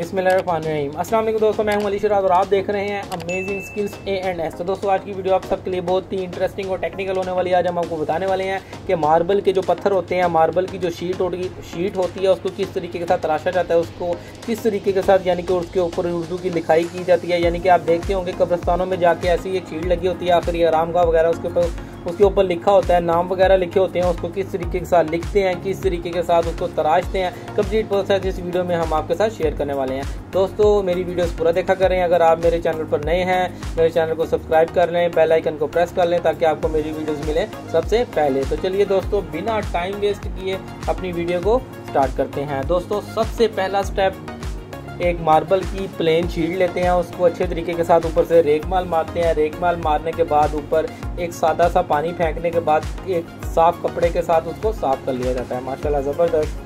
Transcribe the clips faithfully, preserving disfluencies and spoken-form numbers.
बिस्मिल्लाहिर्रहमानिर्रहीम। अस्सलाम वालेकुम दोस्तों, मैं हूं अली शिराज और आप देख रहे हैं amazing skills A and S. तो दोस्तों आज की वीडियो आप सबके लिए बहुत ही इंटरेस्टिंग और टेक्निकल होने वाली है। आज हम आपको बताने वाले हैं कि मार्बल के जो पत्थर होते हैं, मार्बल की जो शीट होती शीट होती है उसको किस तरीके के साथ तराशा जाता है, उसको किस तरीके के साथ यानी कि उसके ऊपर उर्दू की लिखाई की जाती है। यानी कि आप देखते होंगे कब्रिस्तानों में जाके ऐसी एक शीट लगी होती है, आखिर ये आरामगाह वगैरह, उसके ऊपर उसके ऊपर लिखा होता है, नाम वगैरह लिखे होते हैं, उसको किस तरीके के साथ लिखते हैं, किस तरीके के साथ उसको तराशते हैं, कंप्लीट प्रोसेस इस वीडियो में हम आपके साथ शेयर करने वाले हैं। दोस्तों मेरी वीडियोस पूरा देखा करें। अगर आप मेरे चैनल पर नए हैं, मेरे चैनल को सब्सक्राइब कर लें, बेल आइकन को प्रेस कर लें ताकि आपको मेरी वीडियोस मिले सबसे पहले। तो चलिए दोस्तों बिना टाइम वेस्ट किए अपनी वीडियो को स्टार्ट करते हैं। दोस्तों सबसे पहला स्टेप, एक मार्बल की प्लेन शीट लेते हैं, उसको अच्छे तरीके के साथ ऊपर से रेगमाल मारते हैं। रेगमाल मारने के बाद ऊपर एक सादा सा पानी फेंकने के बाद एक साफ कपड़े के साथ उसको साफ कर लिया जाता है। माशाल्लाह ज़बरदस्त।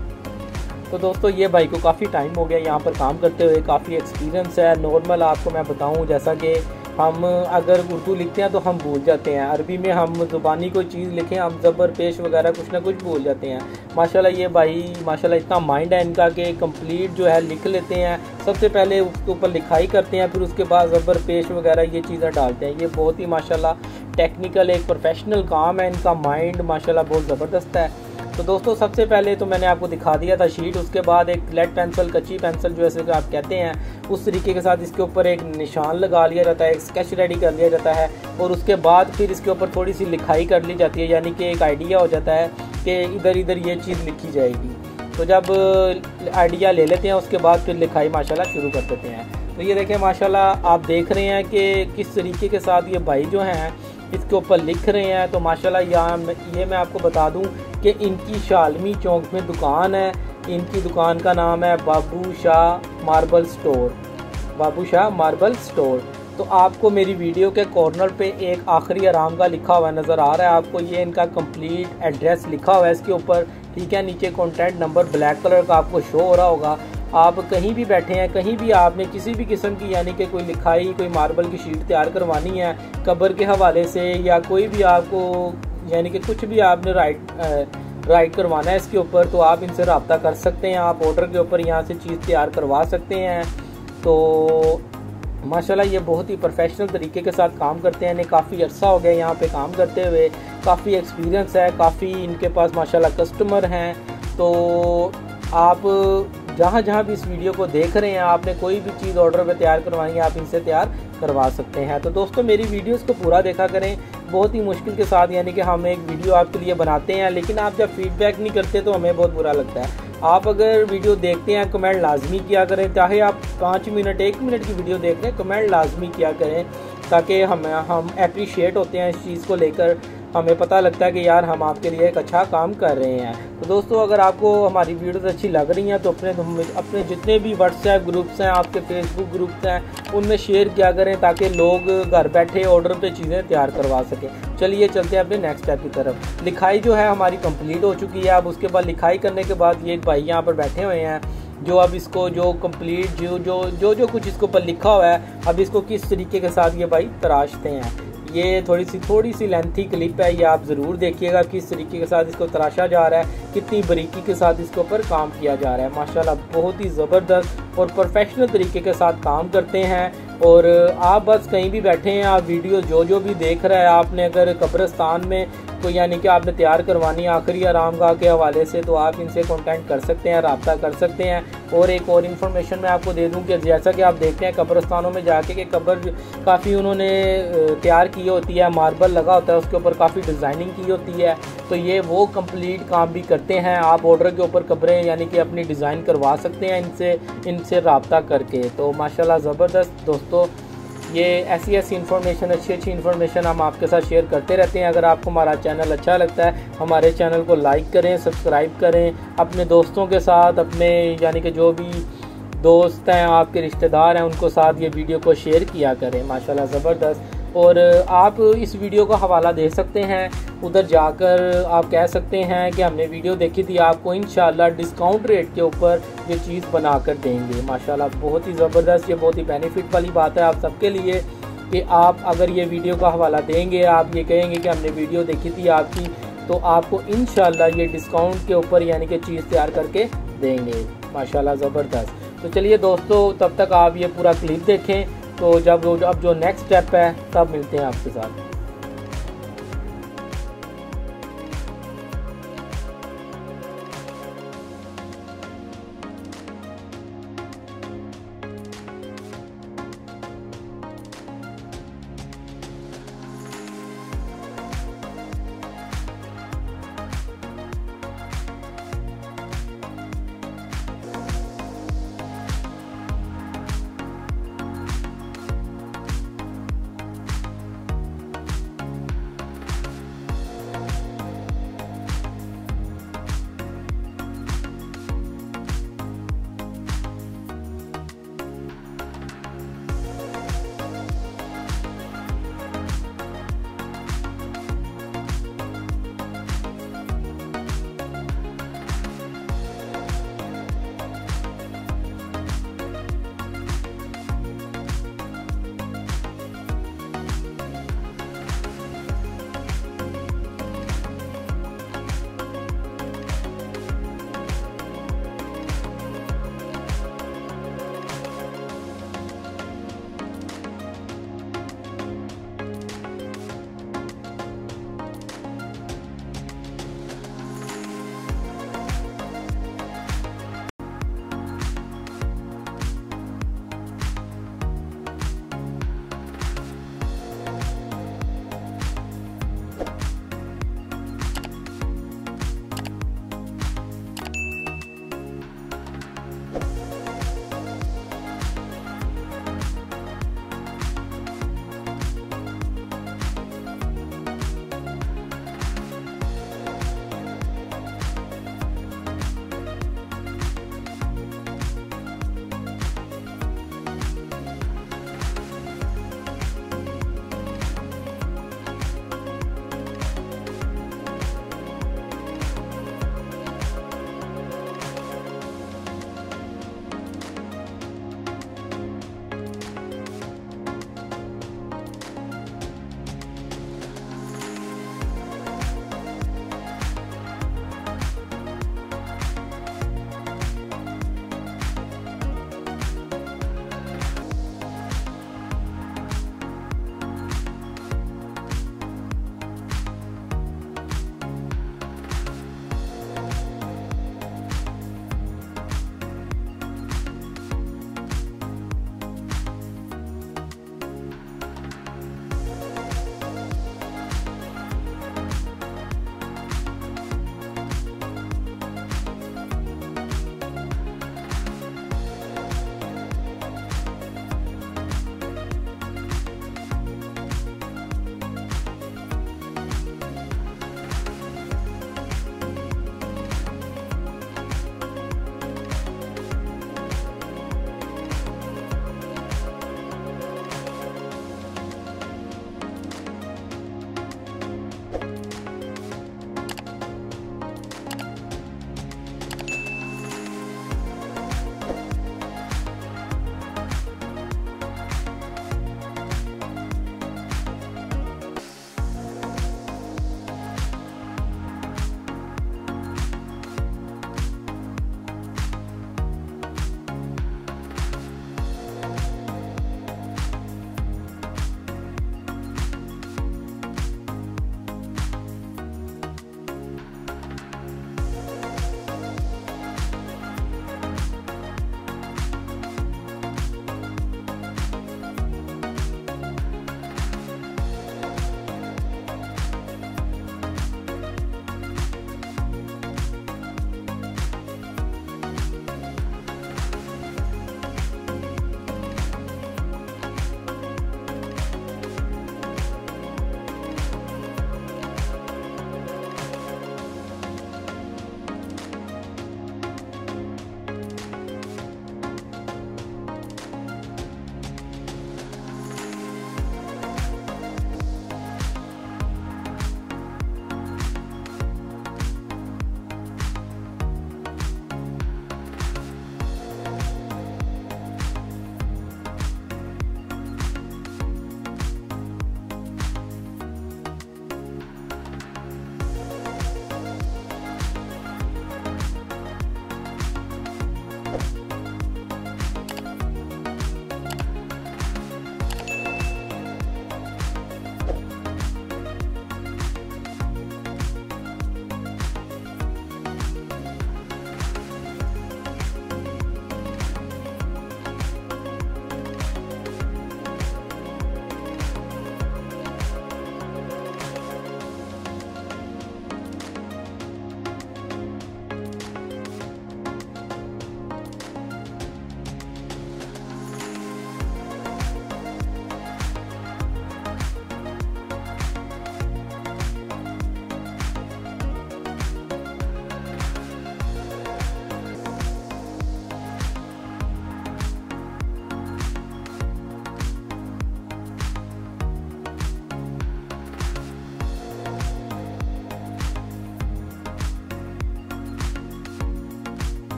तो दोस्तों ये भाई को काफ़ी टाइम हो गया यहाँ पर काम करते हुए, काफ़ी एक्सपीरियंस है। नॉर्मल आपको मैं बताऊँ, जैसा कि हम अगर उर्दू लिखते हैं तो हम भूल जाते हैं, अरबी में हम ज़ुबानी कोई चीज़ लिखें हम ज़बर पेश वगैरह कुछ ना कुछ भूल जाते हैं। माशाल्लाह ये भाई माशाल्लाह इतना माइंड है इनका कि कंप्लीट जो है लिख लेते हैं। सबसे पहले उसके ऊपर लिखाई करते हैं, फिर उसके बाद ज़बर पेश वगैरह ये चीज़ें डालते हैं। ये बहुत ही माशाल्लाह टेक्निकल एक प्रोफेशनल काम है, इनका माइंड माशाल्लाह बहुत ज़बरदस्त है। तो दोस्तों सबसे पहले तो मैंने आपको दिखा दिया था शीट, उसके बाद एक लेड पेंसिल, कच्ची पेंसिल जो ऐसे आप कहते हैं, उस तरीके के साथ इसके ऊपर एक निशान लगा लिया जाता है, एक स्केच रेडी कर लिया जाता है और उसके बाद फिर इसके ऊपर थोड़ी सी लिखाई कर ली जाती है। यानी कि एक आइडिया हो जाता है कि इधर इधर ये चीज़ लिखी जाएगी। तो जब आइडिया ले लेते हैं उसके बाद फिर लिखाई माशाल्लाह शुरू कर देते हैं। तो ये देखें माशाल्लाह आप देख रहे हैं कि किस तरीके के साथ ये भाई जो हैं इसके ऊपर लिख रहे हैं। तो माशाल्लाह यहाँ ये मैं आपको बता दूं कि इनकी शालमी चौक में दुकान है, इनकी दुकान का नाम है Babu Shah marble store, Babu Shah marble store. तो आपको मेरी वीडियो के कॉर्नर पे एक आखिरी आरामगाह लिखा हुआ नज़र आ रहा है, आपको ये इनका कंप्लीट एड्रेस लिखा हुआ है इसके ऊपर, ठीक है। नीचे कॉन्टैक्ट नंबर ब्लैक कलर का आपको शो हो रहा होगा। आप कहीं भी बैठे हैं, कहीं भी आपने किसी भी किस्म की यानी कि कोई लिखाई, कोई मार्बल की शीट तैयार करवानी है कब्र के हवाले से, या कोई भी आपको यानी कि कुछ भी आपने राइट राइट करवाना है इसके ऊपर, तो आप इनसे रब्ता कर सकते हैं। आप ऑर्डर के ऊपर यहाँ से चीज़ तैयार करवा सकते हैं। तो माशाल्लाह ये बहुत ही प्रोफेशनल तरीके के साथ काम करते हैं। इन्हें काफ़ी अर्सा हो गया यहाँ पे काम करते हुए, काफ़ी एक्सपीरियंस है, काफ़ी इनके पास माशाल्लाह कस्टमर हैं। तो आप जहाँ जहाँ भी इस वीडियो को देख रहे हैं, आपने कोई भी चीज़ ऑर्डर पे तैयार करवानी है आप इनसे तैयार करवा सकते हैं। तो दोस्तों मेरी वीडियोस को पूरा देखा करें, बहुत ही मुश्किल के साथ यानी कि हम एक वीडियो आपके लिए बनाते हैं, लेकिन आप जब फीडबैक नहीं करते तो हमें बहुत बुरा लगता है। आप अगर वीडियो देखते हैं कमेंट लाजमी किया करें, चाहे आप पाँच मिनट एक मिनट की वीडियो देख रहे हैं, कमेंट लाजमी किया करें ताकि हम हम अप्रिशिएट होते हैं इस चीज़ को लेकर, हमें पता लगता है कि यार हम आपके लिए एक अच्छा काम कर रहे हैं। तो दोस्तों अगर आपको हमारी वीडियोस अच्छी लग रही हैं तो अपने अपने जितने भी व्हाट्सएप ग्रुप्स हैं, आपके फेसबुक ग्रुप्स हैं, उनमें शेयर किया करें ताकि लोग घर बैठे ऑर्डर पे चीज़ें तैयार करवा सकें। चलिए चलते हैं अपने नेक्स्ट स्टेप की तरफ। लिखाई जो है हमारी कंप्लीट हो चुकी है। अब उसके बाद लिखाई करने के बाद ये एक भाई यहाँ पर बैठे हुए हैं जो अब इसको जो कंप्लीट जो जो जो जो कुछ इसके ऊपर लिखा हुआ है, अब इसको किस तरीके के साथ ये भाई तराशते हैं। ये थोड़ी सी थोड़ी सी लेंथी क्लिप है, ये आप ज़रूर देखिएगा किस तरीके के साथ इसको तराशा जा रहा है, कितनी बारीकी के साथ इसके ऊपर काम किया जा रहा है। माशाल्लाह बहुत ही ज़बरदस्त और प्रोफेशनल तरीके के साथ काम करते हैं। और आप बस कहीं भी बैठे हैं, आप वीडियो जो जो भी देख रहा है, आपने अगर कब्रिस्तान में तो यानी कि आपने तैयार करवानी है आखिरी आरामगाह के हवाले से, तो आप इनसे कांटेक्ट कर सकते हैं, रब्ता कर सकते हैं। और एक और इन्फॉर्मेशन मैं आपको दे दूं कि जैसा कि आप देखते हैं कब्रिस्तानों में जाके कि कब्र काफ़ी उन्होंने तैयार की होती है, मार्बल लगा होता है, उसके ऊपर काफ़ी डिज़ाइनिंग की होती है, तो ये वो कंप्लीट काम भी करते हैं। आप ऑर्डर के ऊपर कब्रें यानी कि अपनी डिज़ाइन करवा सकते हैं इनसे इनसे रब्ता करके। तो माशाल्लाह ज़बरदस्त दोस्तों, ये ऐसी ऐसी इन्फॉर्मेशन, अच्छी अच्छी इन्फॉर्मेशन हम आपके साथ शेयर करते रहते हैं। अगर आपको हमारा चैनल अच्छा लगता है, हमारे चैनल को लाइक करें, सब्सक्राइब करें, अपने दोस्तों के साथ, अपने यानी कि जो भी दोस्त हैं, आपके रिश्तेदार हैं, उनको साथ ये वीडियो को शेयर किया करें। माशाल्लाह ज़बरदस्त। और आप इस वीडियो का हवाला दे सकते हैं, उधर जाकर आप कह सकते हैं कि हमने वीडियो देखी थी, आपको इंशाल्लाह डिस्काउंट रेट के ऊपर ये चीज़ बना कर देंगे। माशाल्लाह बहुत ही ज़बरदस्त, ये बहुत ही बेनिफिट वाली बात है आप सबके लिए कि आप अगर ये वीडियो का हवाला देंगे, आप ये कहेंगे कि हमने वीडियो देखी थी आपकी, तो आपको इंशाल्लाह ये डिस्काउंट के ऊपर यानी कि चीज़ तैयार करके देंगे। माशाल्लाह ज़बरदस्त। तो चलिए दोस्तों, तब तक आप ये पूरा क्लिप देखें। तो जब अब जो नेक्स्ट स्टेप है तब मिलते हैं आपके साथ।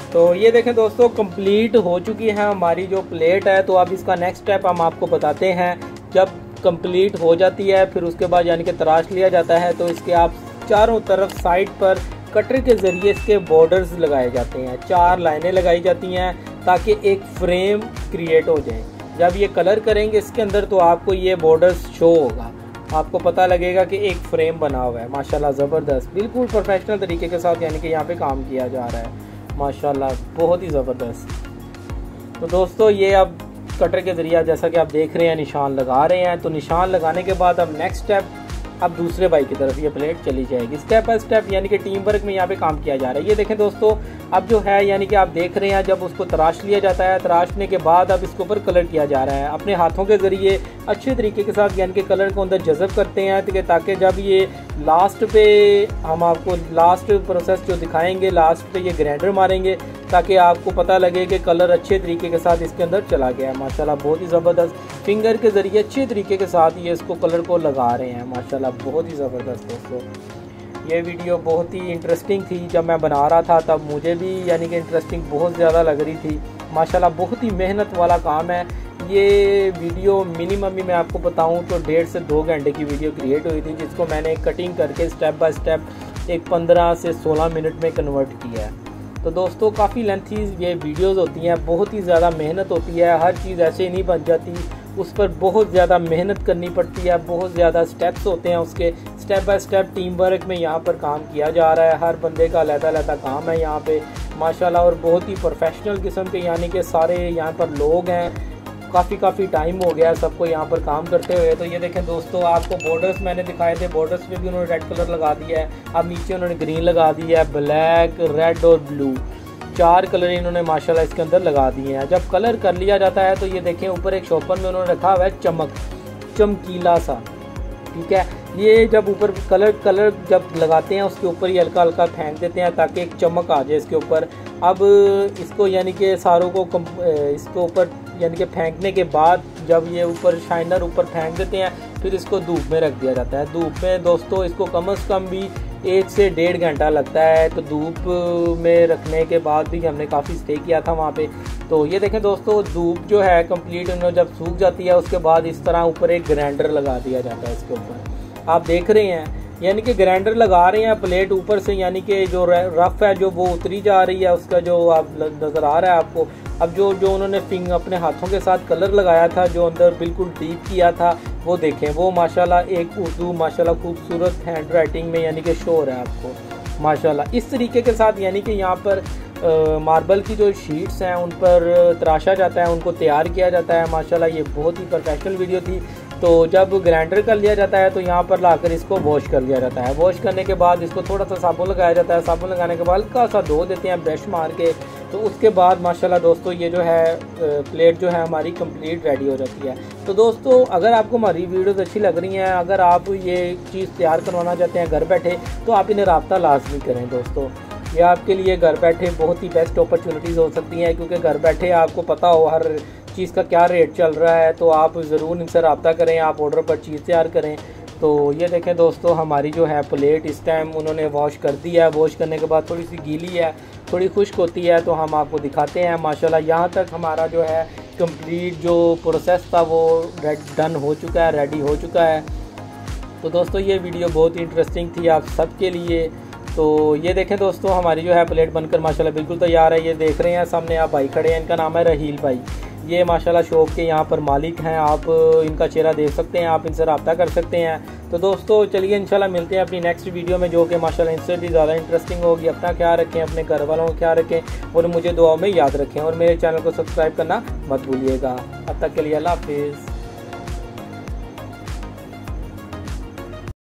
तो ये देखें दोस्तों, कंप्लीट हो चुकी है हमारी जो प्लेट है। तो अब इसका नेक्स्ट स्टेप हम आपको बताते हैं। जब कंप्लीट हो जाती है फिर उसके बाद यानी कि तराश लिया जाता है, तो इसके आप चारों तरफ साइड पर कटर के ज़रिए इसके बॉर्डर्स लगाए जाते हैं। चार लाइनें लगाई जाती हैं ताकि एक फ्रेम क्रिएट हो जाए। जब ये कलर करेंगे इसके अंदर तो आपको ये बॉर्डर्स शो होगा, आपको पता लगेगा कि एक फ्रेम बना हुआ है। माशाल्लाह ज़बरदस्त, बिल्कुल प्रोफेशनल तरीके के साथ यानी कि यहाँ पे काम किया जा रहा है। माशाल्लाह बहुत ही ज़बरदस्त। तो दोस्तों ये अब कटर के ज़रिए जैसा कि आप देख रहे हैं निशान लगा रहे हैं। तो निशान लगाने के बाद अब नेक्स्ट स्टेप, अब दूसरे बाई की तरफ ये प्लेट चली जाएगी स्टेप बाय स्टेप, यानी कि टीम वर्क में यहाँ पे काम किया जा रहा है। ये देखें दोस्तों, अब जो है यानी कि आप देख रहे हैं जब उसको तराश लिया जाता है, तराशने के बाद अब इसके ऊपर कलर किया जा रहा है। अपने हाथों के ज़रिए अच्छे तरीके के साथ यानी कि कलर को अंदर जज़ब करते हैं ताकि जब ये लास्ट पे हम आपको लास्ट प्रोसेस जो दिखाएंगे, लास्ट पे ये ग्राइंडर मारेंगे ताकि आपको पता लगे कि कलर अच्छे तरीके के साथ इसके अंदर चला गया है। माशाल्लाह बहुत ही ज़बरदस्त, फिंगर के ज़रिए अच्छे तरीके के साथ ये इसको कलर को लगा रहे हैं। माशाल्लाह बहुत ही ज़बरदस्त दोस्तों, ये वीडियो बहुत ही इंटरेस्टिंग थी। जब मैं बना रहा था तब मुझे भी यानी कि इंटरेस्टिंग बहुत ज़्यादा लग रही थी। माशाल्लाह बहुत ही मेहनत वाला काम है। ये वीडियो मिनिमम भी मैं आपको बताऊं तो डेढ़ से दो घंटे की वीडियो क्रिएट हुई थी, जिसको मैंने कटिंग करके स्टेप बाय स्टेप एक पंद्रह से सोलह मिनट में कन्वर्ट किया है। तो दोस्तों काफ़ी लेंथी ये वीडियोस होती हैं, बहुत ही ज़्यादा मेहनत होती है। हर चीज़ ऐसे नहीं बन जाती, उस पर बहुत ज़्यादा मेहनत करनी पड़ती है, बहुत ज़्यादा स्टेप्स होते हैं उसके। Step by step team work में यहाँ पर काम किया जा रहा है। हर बंदे का अलग-अलग काम है यहाँ पे माशाल्लाह, और बहुत ही प्रोफेशनल किस्म के यानी कि सारे यहाँ पर लोग हैं। काफ़ी काफ़ी टाइम हो गया सबको यहाँ पर काम करते हुए। तो ये देखें दोस्तों, आपको बॉर्डर्स मैंने दिखाए थे, बॉर्डर्स पे भी उन्होंने रेड कलर लगा दिया है। अब नीचे उन्होंने ग्रीन लगा दिया है, ब्लैक, रेड और ब्लू, चार कलर इन्होंने माशाल्लाह इसके अंदर लगा दिए हैं। जब कलर कर लिया जाता है तो ये देखें ऊपर एक शॉपर में उन्होंने रखा हुआ है चमक, चमकीला सा, ठीक है। ये जब ऊपर कलर कलर जब लगाते हैं उसके ऊपर ये हल्का हल्का फेंक देते हैं ताकि एक चमक आ जाए इसके ऊपर। अब इसको यानी कि सारों को इसके ऊपर यानी कि फेंकने के बाद जब ये ऊपर शाइनर ऊपर फेंक देते हैं, फिर इसको धूप में रख दिया जाता है। धूप में दोस्तों इसको कम से कम भी एक से डेढ़ घंटा लगता है। तो धूप में रखने के बाद भी हमने काफ़ी स्टे किया था वहाँ पे। तो ये देखें दोस्तों, धूप जो है कंप्लीट उन्होंने जब सूख जाती है उसके बाद इस तरह ऊपर एक ग्राइंडर लगा दिया जाता है इसके ऊपर। आप देख रहे हैं यानी कि ग्राइंडर लगा रहे हैं प्लेट ऊपर से, यानी कि जो रफ है जो वो उतरी जा रही है, उसका जो आप नज़र आ रहा है आपको। अब जो जो उन्होंने फिंग अपने हाथों के साथ कलर लगाया था, जो अंदर बिल्कुल डीप किया था, वो देखें, वो माशाल्लाह एक उर्दू माशाल्लाह खूबसूरत हैंड राइटिंग में यानी कि शो हो रहा है आपको माशाल्लाह। इस तरीके के साथ यानी कि यहाँ पर आ, मार्बल की जो शीट्स हैं उन पर तराशा जाता है, उनको तैयार किया जाता है। माशाल्लाह ये बहुत ही प्रोफेशनल वीडियो थी। तो जब ग्राइंडर कर लिया जाता है तो यहाँ पर लाकर इसको वॉश कर लिया जाता है। वॉश करने के बाद इसको थोड़ा सा साबुन लगाया जाता है। साबुन लगाने के बाद हल्का सा धो देते हैं ब्रश मार के। तो उसके बाद माशाल्लाह दोस्तों ये जो है प्लेट जो है हमारी कंप्लीट रेडी हो जाती है। तो दोस्तों अगर आपको हमारी वीडियोस अच्छी लग रही हैं, अगर आप ये चीज़ तैयार करवाना चाहते हैं घर बैठे, तो आप इन्हें रब्ता लाजमी करें दोस्तों। ये आपके लिए घर बैठे बहुत ही बेस्ट अपॉर्चुनिटीज़ हो सकती हैं, क्योंकि घर बैठे आपको पता हो हर चीज़ का क्या रेट चल रहा है। तो आप ज़रूर इनसे रब्ता करें, आप ऑर्डर पर चीज़ तैयार करें। तो ये देखें दोस्तों, हमारी जो है प्लेट इस टाइम उन्होंने वॉश कर दी है। वॉश करने के बाद थोड़ी सी गीली है, थोड़ी खुश्क होती है, तो हम आपको दिखाते हैं। माशाल्लाह यहाँ तक हमारा जो है कंप्लीट जो प्रोसेस था वो डन हो चुका है, रेडी हो चुका है। तो दोस्तों ये वीडियो बहुत ही इंटरेस्टिंग थी आप सबके लिए। तो ये देखें दोस्तों, हमारी जो है प्लेट बनकर माशाल्लाह बिल्कुल तैयार है। ये देख रहे हैं सामने आप भाई खड़े हैं, इनका नाम है रहील भाई। ये माशाल्लाह शॉप के यहाँ पर मालिक हैं, आप इनका चेहरा देख सकते हैं, आप इनसे रब्ता कर सकते हैं। तो दोस्तों चलिए इंशाल्लाह मिलते हैं अपनी नेक्स्ट वीडियो में, जो कि माशाल्लाह इनसे भी ज़्यादा इंटरेस्टिंग होगी। अपना ख्याल रखें, अपने घर वालों का ख्याल रखें और मुझे दुआओं में याद रखें, और मेरे चैनल को सब्सक्राइब करना मत भूलिएगा। अब तक के लिए अल्लाह हाफिज़।